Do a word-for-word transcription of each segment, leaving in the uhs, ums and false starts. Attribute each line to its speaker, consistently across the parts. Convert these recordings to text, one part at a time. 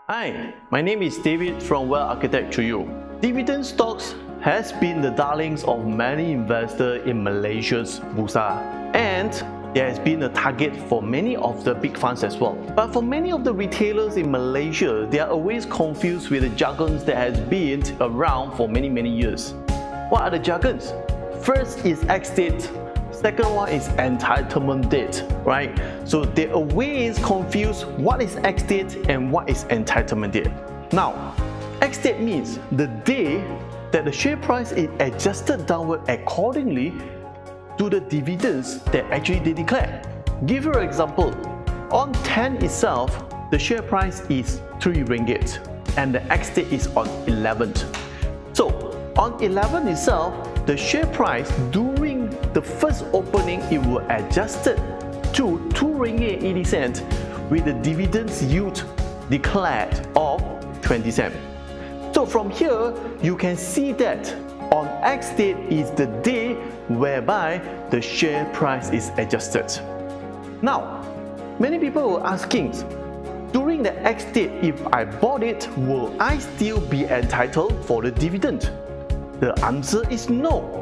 Speaker 1: Hi, my name is David from Well Architect to you. Dividend stocks has been the darlings of many investors in Malaysia's Bursa, and there has been a target for many of the big funds as well. But for many of the retailers in Malaysia, they are always confused with the jargons that has been around for many many years. What are the jargons? First is ex-date. Second one is entitlement date, right? So they always confuse what is ex-date and what is entitlement date. Now, ex-date means the day that the share price is adjusted downward accordingly to the dividends that actually they declare. Give you an example. On ten itself, the share price is three ringgit and the ex-date is on eleventh. So on eleven itself, the share price during the first opening, it will adjusted to two ringgit eighty cents with the dividends yield declared of twenty cents. So from here, you can see that on ex-date is the day whereby the share price is adjusted. Now, many people were asking, during the ex-date, if I bought it, will I still be entitled for the dividend? The answer is no.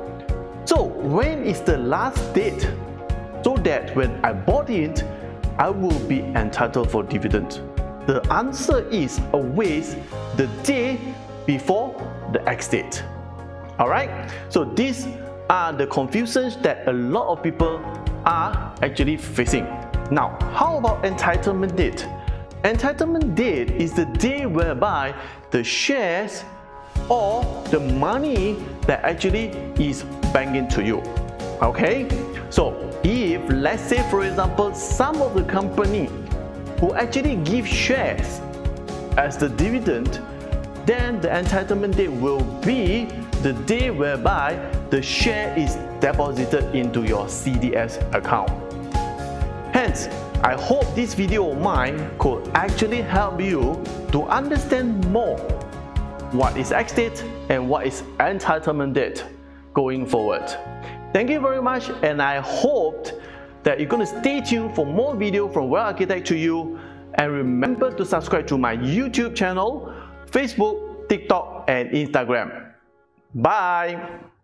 Speaker 1: So when is the last date so that when I bought it, I will be entitled for dividend? The answer is always the day before the ex-date. Alright, so these are the confusions that a lot of people are actually facing. Now, how about entitlement date? Entitlement date is the day whereby the shares or the money that actually is banked into you. Okay, so if let's say for example some of the company who actually give shares as the dividend, then the entitlement date will be the day whereby the share is deposited into your C D S account. Hence, I hope this video of mine could actually help you to understand more what is ex-date and what is entitlement date going forward. Thank you very much, and I hope that you're going to stay tuned for more video from Well Architect to you, and remember to subscribe to my YouTube channel, Facebook, TikTok and Instagram. Bye!